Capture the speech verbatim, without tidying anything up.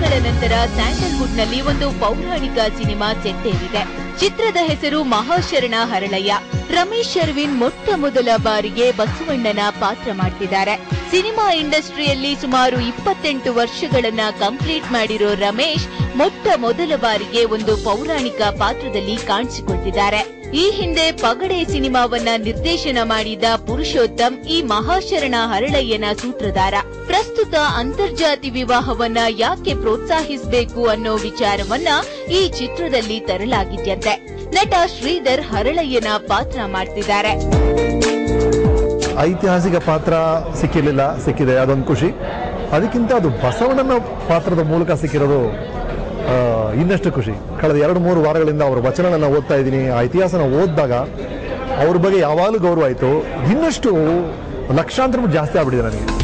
ವರ್ಷಗಳ ನಂತರ ಸ್ಯಾಂಡಲ್ವುಡ್ ನಲ್ಲಿ ಒಂದು ಪೌರಾಣಿಕ ಸಿನಿಮಾ ಸೆಟ್ಟೇರಿದೆ. ಚಿತ್ರದ ಹೆಸರು ಮಹಾಶರಣ ಹರಳಯ್ಯ. ರಮೇಶ್ ಅರವಿಂದ್ ಮೊಟ್ಟ ಮೊದಲ ಬಾರಿಗೆ ಬಸವಣ್ಣನ ಪಾತ್ರ ಮಾಡ್ತಿದ್ದಾರೆ. ಸಿನಿಮಾ ಇಂಡಸ್ಟ್ರಿಯಲ್ಲಿ ಸುಮಾರು ಇಪ್ಪತ್ತೆಂಟು ವರ್ಷಗಳನ್ನ ಕಂಪ್ಲೀಟ್ ಮಾಡಿರೋ ರಮೇಶ್ ಮೊಟ್ಟ ಮೊದಲ ಬಾರಿಗೆ ಒಂದು ಪೌರಾಣಿಕ ಪಾತ್ರದಲ್ಲಿ ಕಾಣಿಸಿಕೊಳ್ತಿದ್ದಾರೆ. ಈ ಹಿಂದೆ ಪಗಡೆ ಸಿನಿಮಾವನ್ನ ನಿರ್ದೇಶನ ಮಾಡಿದ ಪುರುಷೋತ್ತಮ್ ಈ ಮಹಾಶರಣ ಹರಳಯ್ಯನ ಸೂತ್ರಧಾರ. ಪ್ರಸ್ತುತ ಅಂತರ್ಜಾತಿ ವಿವಾಹವನ್ನ ಯಾಕೆ ಪ್ರೋತ್ಸಾಹಿಸಬೇಕು ಅನ್ನೋ ವಿಚಾರವನ್ನ ಈ ಚಿತ್ರದಲ್ಲಿ ತರಲಾಗಿದ್ಯಂತೆ. ನಟ ಶ್ರೀಧರ್ ಹರಳಯ್ಯನ ಪಾತ್ರ ಮಾಡ್ತಿದ್ದಾರೆ. ಐತಿಹಾಸಿಕ ಪಾತ್ರ ಸಿಕ್ಕಿರಲಿಲ್ಲ, ಸಿಕ್ಕಿದೆ, ಅದೊಂದು ಖುಷಿ. ಅದಕ್ಕಿಂತ ಅದು ಬಸವಣ್ಣನ ಪಾತ್ರದ ಮೂಲಕ ಸಿಕ್ಕಿರೋದು ಇನ್ನಷ್ಟು ಖುಷಿ. ಕಳೆದ ಎರಡು ಮೂರು ವಾರಗಳಿಂದ ಅವರ ವಚನಗಳನ್ನ ಓದ್ತಾ ಇದ್ದೀನಿ. ಆ ಇತಿಹಾಸನ ಓದಿದಾಗ ಅವ್ರ ಬಗ್ಗೆ ಯಾವಾಗಲೂ ಗೌರವ ಆಯಿತು. ಇನ್ನಷ್ಟು ಲಕ್ಷಾಂತರ ಜಾಸ್ತಿ ಆಗ್ಬಿಟ್ಟಿದೆ ನನಗೆ.